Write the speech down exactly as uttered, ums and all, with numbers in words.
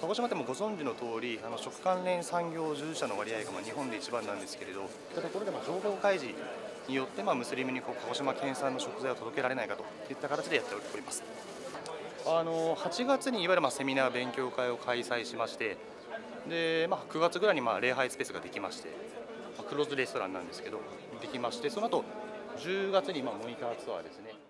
鹿児島ってもご存知の通り、あの食関連産業従事者の割合がまあ日本で一番なんですけれど、そういったところでまあ情報開示によって、まあ、ムスリムにこう鹿児島県産の食材を届けられないかといった形でやっております。あのはちがつにいわゆるまあセミナー、勉強会を開催しまして、でまあ、くがつぐらいにまあ礼拝スペースができまして、まあ、クローズレストランなんですけど、できまして、その後じゅうがつにまあモニターツアーですね。